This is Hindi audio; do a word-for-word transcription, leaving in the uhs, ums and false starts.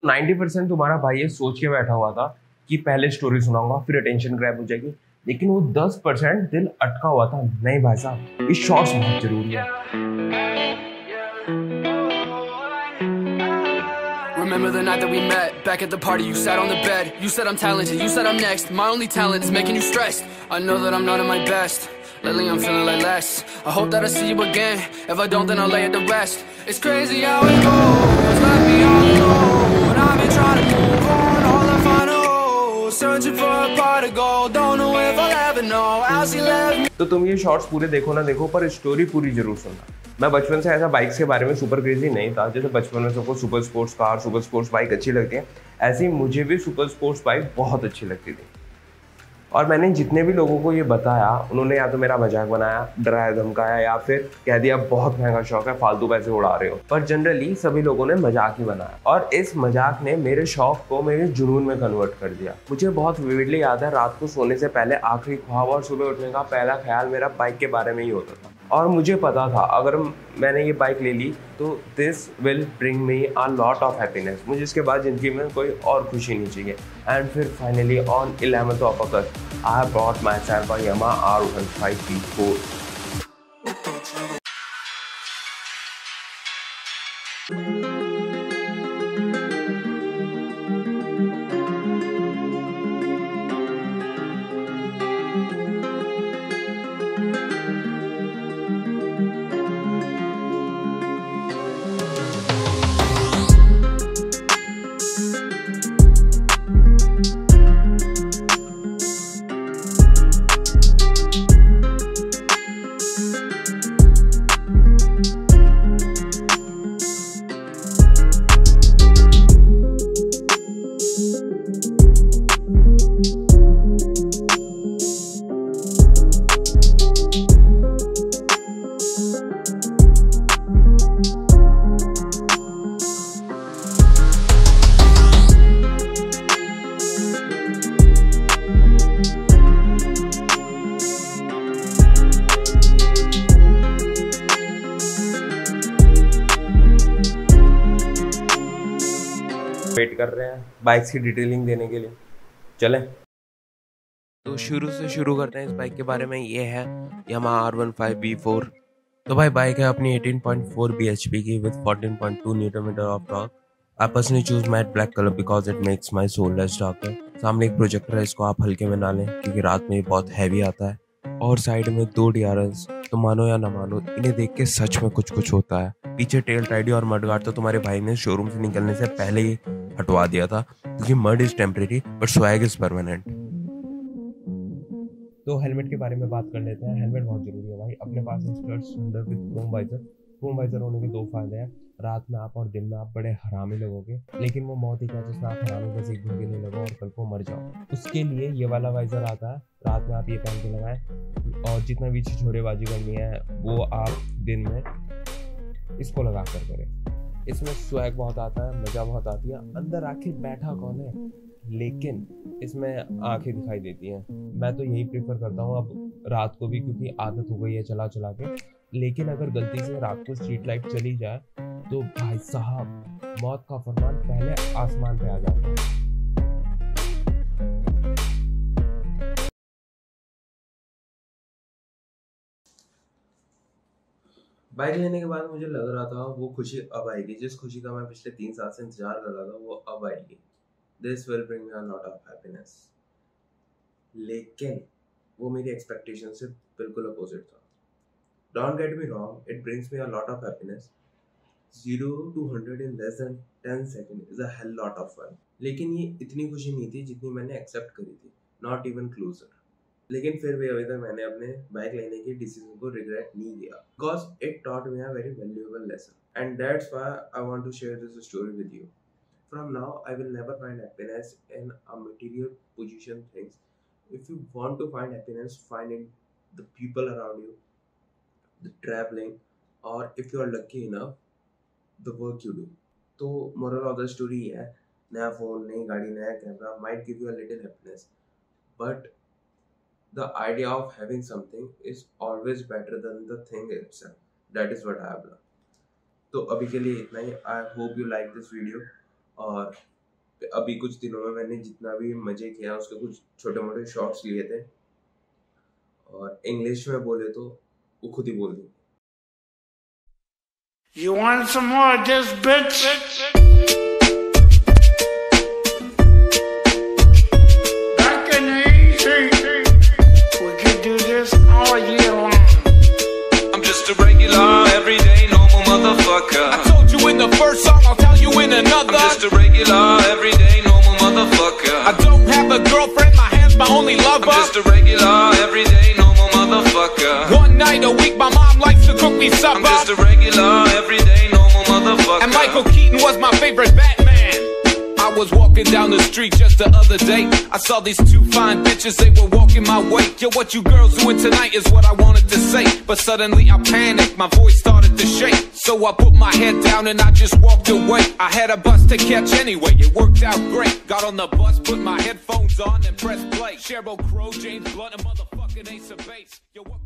नाइन्टी परसेंट तुम्हारा भाई ये सोच के बैठा हुआ था कि पहले स्टोरी सुनाऊंगा फिर अटेंशन ग्रैब हो जाएगी, लेकिन वो दस परसेंट दिल अटका हुआ था। नहीं भाई साहब, ये शॉर्ट्स बहुत जरूरी है। Remember the night that we met, back at the party, you sat on the bed. You said I'm talented, you said I'm next. My only talent is making you stressed. I know that I'm not at my best. Lately I'm feeling like less. I hope that I see you again. If I don't, then I'll lay it to rest. It's crazy how it goes, left me all alone. I've been trying to move on, all I find a hole. Searching for a part to go, don't know if I'll ever know how she left me. तो तुम ये शॉर्ट्स पूरे देखो ना देखो, पर स्टोरी पूरी जरूर सुनना। मैं बचपन से ऐसा बाइक्स के बारे में सुपर क्रेजी नहीं था। जैसे बचपन में सबको super sports car, super sports bike अच्छी लगती है, ऐसे ही मुझे भी सुपर स्पोर्ट्स बाइक बहुत अच्छी लगती थी। और मैंने जितने भी लोगों को ये बताया, उन्होंने या तो मेरा मजाक बनाया, डराया धमकाया, या फिर कह दिया बहुत महंगा शौक है, फालतू पैसे उड़ा रहे हो। पर जनरली सभी लोगों ने मजाक ही बनाया, और इस मजाक ने मेरे शौक को मेरे जुनून में कन्वर्ट कर दिया। मुझे बहुत विविडली याद है, रात को सोने से पहले आखिरी ख्वाब और सुबह उठने का पहला ख्याल मेरा बाइक के बारे में ही होता था। और मुझे पता था अगर मैंने ये बाइक ले ली तो this will bring me a lot of happiness. मुझे इसके बाद ज़िंदगी में कोई और खुशी नहीं चाहिए। एंड फिर finally on eleventh of August I bought myself a Yamaha R one five B four. Wait कर रहे हैं बाइक्स की डिटेलिंग देने के लिए, चलें। तो शुरू से शुरू करते हैं इस बाइक के बारे में। ये है Yamaha R one five B four. तो भाई बाइक है अपनी एटीन पॉइंट फोर बीएचपी की with fourteen point two newton metre of torque. I personally choose matte black colour because it makes my soul less darker. सामने एक प्रोजेक्टर है, इसको आप हल्के में ना लें क्योंकि रात में ये बहुत हैवी आता है। और साइड में दो डी आर एस, तो मानो या ना मानो इन्हें देख के सच में कुछ कुछ होता है। पीछे टेल टाइडी और मडगार्ड तो तुम्हारे भाई ने शोरूम से निकलने से पहले ही हटवा दिया था, क्योंकि mud is temporary but swag is permanent. तो हेलमेट के बारे में बात कर लेते हैं। हेलमेट बहुत जरूरी है भाई। अपने पास stud with chrome visor. Chrome visor होने के दो फायदे हैं, रात में आप और दिन में आप बड़े हरामी लगोगे, लेकिन वो मौत ही क्या जिसमें आप हरामी बस एक दिन के लिए लगो और कल को मर जाओ। उसके लिए ये वाला वाइजर आता है, रात में आप ये पहन के लगाएं, और जितना भी छिछोरेबाजी करनी है वो आप दिन में इसको लगा कर करें। इसमें स्वैग बहुत आता है, मज़ा बहुत आती है। अंदर आखिर बैठा कौन है, लेकिन इसमें आंखें दिखाई देती हैं। मैं तो यही प्रेफर करता हूँ अब रात को भी, क्योंकि आदत हो गई है चला चला के। लेकिन अगर गलती से रात को स्ट्रीट लाइट चली जाए तो भाई साहब मौत का फरमान पहले आसमान पे आ जाता है। बाइक लेने के बाद मुझे लग रहा था वो खुशी अब आएगी, जिस खुशी का मैं पिछले तीन साल से इंतजार कर रहा था वो अब आएगी। This will bring me a lot of happiness. लेकिन वो मेरी एक्सपेक्टेशन से बिल्कुल अपोजिट था। Don't get me wrong, it brings me a lot of happiness. Zero to hundred in less than ten second is a hell lot of fun. लेकिन ये इतनी खुशी नहीं थी जितनी मैंने एक्सेप्ट करी थी, नॉट इवन क्लोजर। लेकिन फिर भी अभी तक मैंने अपने बाइक लेने के डिसीजन को रिग्रेट नहीं किया, because it taught me a very valuable lesson, and that's why I want to share this story with you. From now, I will never find happiness in a material position things. If you want to find happiness, find in the people around you, the traveling, or if you are lucky enough, the work you do. तो moral of the story है, नया phone, नई गाड़ी, नया camera might give you a little happiness, but the idea of having something is always better than the thing itself. That is what I have learned. तो अभी के लिए इतना ही। I hope you like this video, और अभी कुछ दिनों में मैंने जितना भी मजे किया उसके कुछ छोटे मोटे शॉर्ट्स लिए थे, और इंग्लिश में बोले तो वो खुद ही बोल देंगे। You want some more of this, bitch? Back in the easy, we could do this all year long. I'm just a regular, everyday, normal motherfucker. I told you in the first song, I'll tell you in another. I'm just a regular, everyday, normal motherfucker. I don't have a girlfriend, my hand's my only lover. I'm just a regular, everyday, normal motherfucker. One night a week, my mom likes to cook me supper. I'm just a regular, everyday, normal motherfucker. And Michael Keaton was my favorite Batman. I was walking down the street just the other day. I saw these two fine bitches, they were walking my way. Yo, what you girls doing tonight is what I wanted to say, but suddenly I panicked, my voice started to shake. So I put my head down and I just walked away. I had a bus to catch anyway, it worked out great. Got on the bus, put my headphones on and pressed play. Sheryl Crow, James Blunt, and motherfucking Ace of Base. Yo, what